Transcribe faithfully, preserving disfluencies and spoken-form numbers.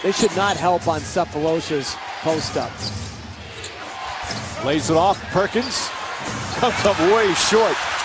They should not help on Cephalosha's post-up. Lays it off. Perkins comes up way short.